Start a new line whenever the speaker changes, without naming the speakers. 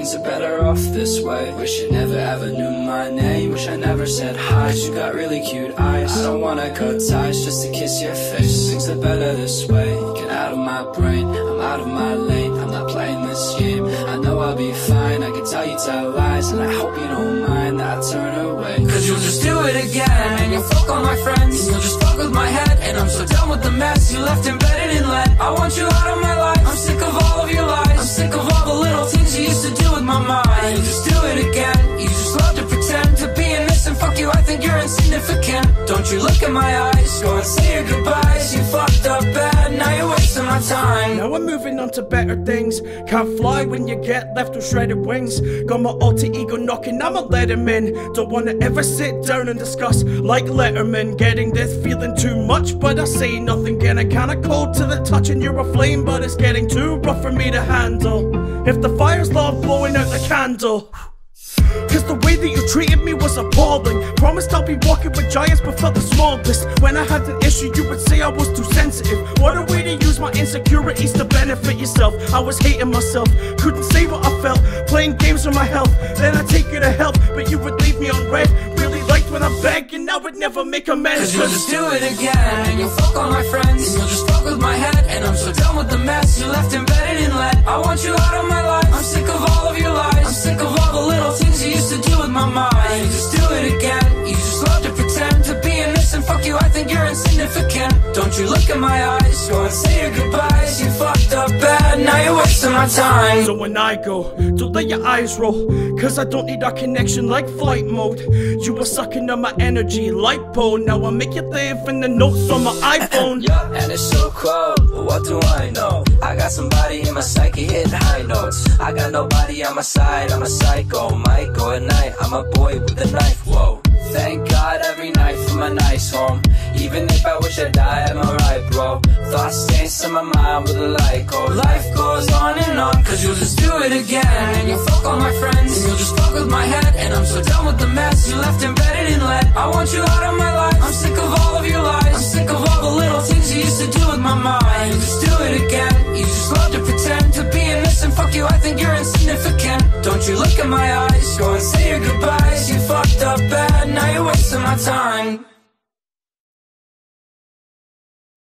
things are better off this way. Wish you never ever knew my name. Wish I never said hi. You got really cute eyes. I don't wanna cut ties just to kiss your face. Things are better this way. Get out of my brain, I'm out of my lane. I'm not playing this game, I know I'll be fine. I can tell you tell lies, and I hope you don't mind that I turn away. Cause you'll just do it again, and you'll fuck all my friends, and you'll just fuck with my head. And I'm so done with the mess you left embedded in lead. I want you out of my life, I'm sick of all of your lies. I'm sick of all the little things you used to do with my mind. You just do it again, you just love to pretend to be innocent. Fuck you, I think you're insignificant. Don't you look in my eyes, go and say your goodbyes. You fucked up bad, now you're wasting my time.
Now I'm moving on to better things. Can't fly when you get left with shredded wings. Got my alter ego knocking, I'ma let him in. Don't wanna ever sit down and discuss like Letterman. Getting this feeling too much, but I say nothing. Getting kinda cold to the touch, and you're a flame, but it's getting too rough for me to handle. If the fire's low, blowing out the candle. Cause the way that you treated me was appalling. Promised I'll be walking with giants but felt the smallest. When I had an issue you would say I was too sensitive. What a way to use my insecurities to benefit yourself. I was hating myself, couldn't say what I felt. Playing games with my health, then I take you to help, but you would leave me on red. Really liked when I begged, and I would never make amends.
Cause you'll just do it again, and you'll fuck all my friends, and you'll just fuck with my head. And I'm so done with the mess you left embedded in lead. I want you out of my life, I'm sick of all of your lies. I'm sick of all the little things you used to do with my mind. You just do it again, you just love to pretend to be innocent. Fuck you, I think you're insignificant. Don't you look in my eyes, go and say your goodbyes. You fucked up bad, now you're wasting my time.
So when I go, don't let your eyes roll, cause I don't need our connection like flight mode. You were sucking on my energy, lipo. Now I make you live in the notes on my iPhone.
Yeah, and it's so cold, but what do I know? I got somebody in my psyche hitting high notes. I got nobody on my side, I'm a psycho. Might go at night, I'm a boy with a knife, whoa. Thank God every night for my nice home. Even if I wish I died, I'm alright, bro. Thoughts stains in my mind with a light go. Life goes on and on, cause you'll just do it again. And you'll fuck all my friends, and you'll just fuck with my head. And I'm so done with the mess you left embedded in lead. I want you out of my life, I'm sick of all of your lies. I'm sick of all the little things you used to do with my mind. You just do it again, you just love to pretend to be innocent. Fuck you, I think you're insignificant. Don't you look in my eyes, go and say your goodbyes. You fucked up bad, now you're wasting my time.